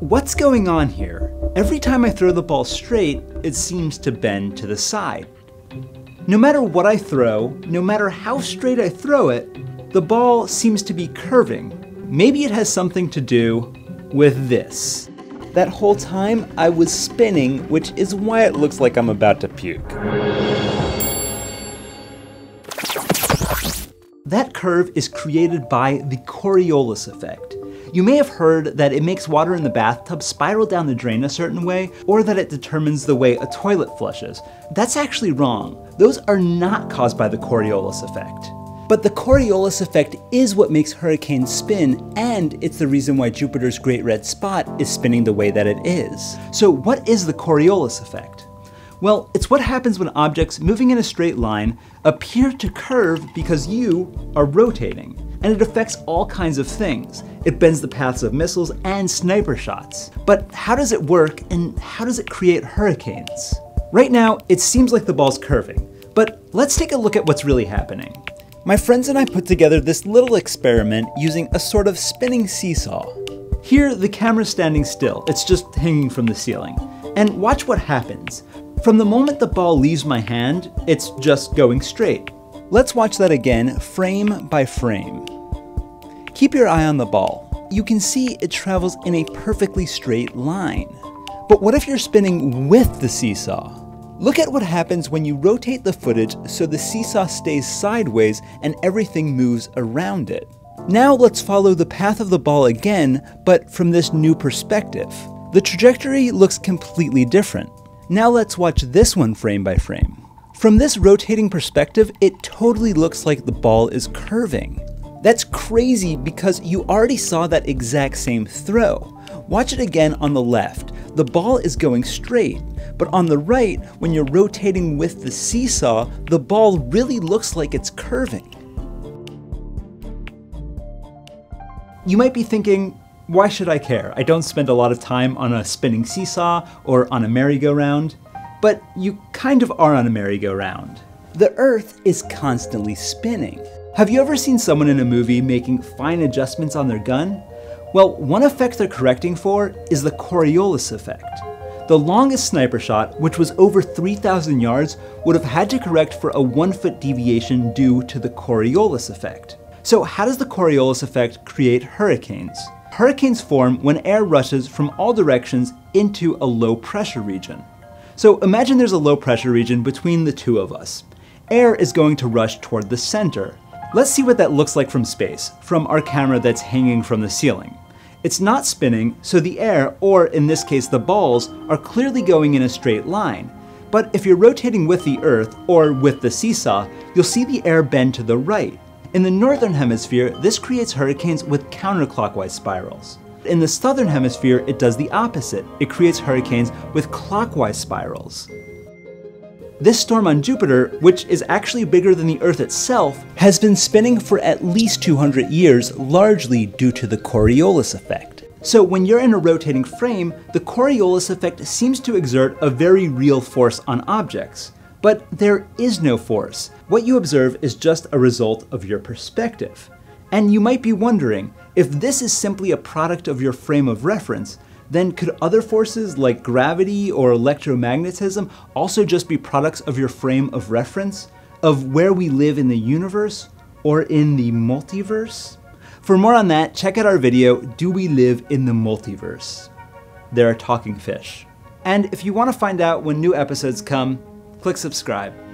what's going on here? Every time I throw the ball straight, it seems to bend to the side. No matter what I throw, no matter how straight I throw it, the ball seems to be curving. Maybe it has something to do with this. That whole time I was spinning, which is why it looks like I'm about to puke. That curve is created by the Coriolis effect. You may have heard that it makes water in the bathtub spiral down the drain a certain way, or that it determines the way a toilet flushes. That's actually wrong. Those are not caused by the Coriolis effect. But the Coriolis effect is what makes hurricanes spin, and it's the reason why Jupiter's Great Red Spot is spinning the way that it is. So what is the Coriolis effect? Well, it's what happens when objects moving in a straight line appear to curve because you are rotating. And it affects all kinds of things. It bends the paths of missiles and sniper shots. But how does it work, and how does it create hurricanes? Right now, it seems like the ball's curving, but let's take a look at what's really happening. My friends and I put together this little experiment using a sort of spinning seesaw. Here, the camera's standing still. It's just hanging from the ceiling. And watch what happens. From the moment the ball leaves my hand, it's just going straight. Let's watch that again, frame by frame. Keep your eye on the ball. You can see it travels in a perfectly straight line. But what if you're spinning with the seesaw? Look at what happens when you rotate the footage so the seesaw stays sideways and everything moves around it. Now let's follow the path of the ball again, but from this new perspective. The trajectory looks completely different. Now let's watch this one frame by frame. From this rotating perspective, it totally looks like the ball is curving. That's crazy because you already saw that exact same throw. Watch it again on the left. The ball is going straight, but on the right, when you're rotating with the seesaw, the ball really looks like it's curving. You might be thinking, why should I care? I don't spend a lot of time on a spinning seesaw or on a merry-go-round. But you kind of are on a merry-go-round. The Earth is constantly spinning. Have you ever seen someone in a movie making fine adjustments on their gun? Well, one effect they're correcting for is the Coriolis effect. The longest sniper shot, which was over 3,000 yards, would have had to correct for a 1-foot deviation due to the Coriolis effect. So how does the Coriolis effect create hurricanes? Hurricanes form when air rushes from all directions into a low pressure region. So imagine there's a low pressure region between the two of us. Air is going to rush toward the center. Let's see what that looks like from space, from our camera that's hanging from the ceiling. It's not spinning, so the air, or in this case the balls, are clearly going in a straight line. But if you're rotating with the Earth, or with the seesaw, you'll see the air bend to the right. In the Northern Hemisphere, this creates hurricanes with counterclockwise spirals. In the Southern Hemisphere, it does the opposite. It creates hurricanes with clockwise spirals. This storm on Jupiter, which is actually bigger than the Earth itself, has been spinning for at least 200 years, largely due to the Coriolis effect. So when you're in a rotating frame, the Coriolis effect seems to exert a very real force on objects. But there is no force. What you observe is just a result of your perspective. And you might be wondering, if this is simply a product of your frame of reference, then could other forces like gravity or electromagnetism also just be products of your frame of reference? Of where we live in the universe or in the multiverse? For more on that, check out our video, Do We Live in the Multiverse? There are talking fish. And if you want to find out when new episodes come, click subscribe.